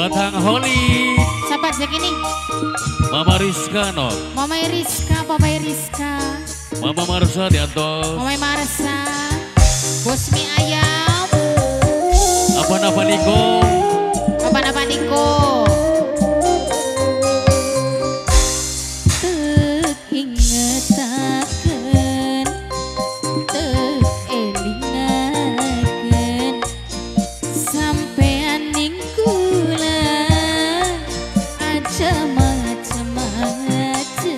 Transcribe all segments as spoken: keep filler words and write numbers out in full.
Batang Holi. Siapa aja gini? Mama Rizka no. Mama Rizka, Papa Rizka. Mama Marsa di atas. Mama Marsa. Bos mie ayam. Apa napa Niko? Apa napa Niko? Tek ingetaken, tek elingaken, sampean ning kula aja macem-macem.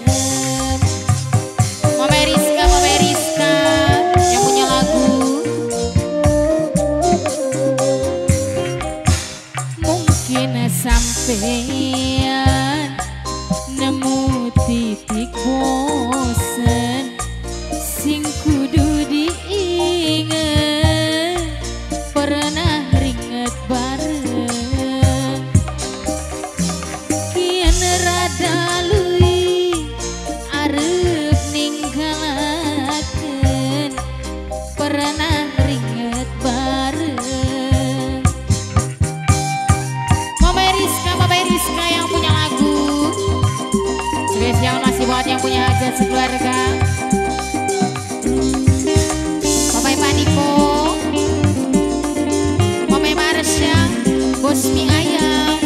Mama Rizka, Mama Rizka yang punya lagu. Mungkin sampean nemu titik bosen sing kudu diinget, pernah ringet bareng kian rada lui arep ninggalaken, pernah ringet bareng. Mama Rizka, Papa Rizka yang punya lagu spesial masih buat yang punya hajat sekeluarga. Papa Paniko, Mama Marsha, Bos mie ayam.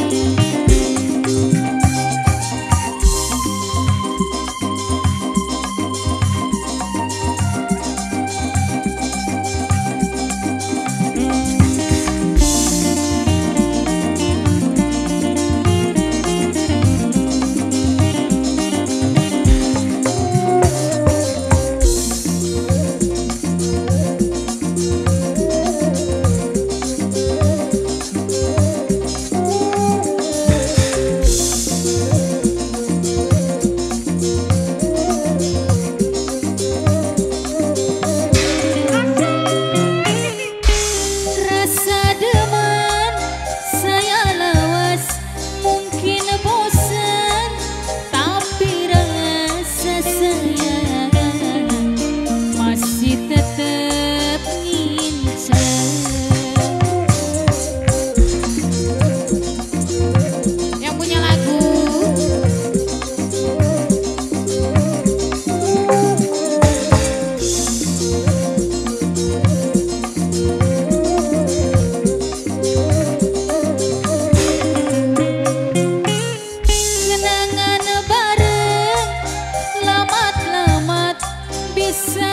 Bisa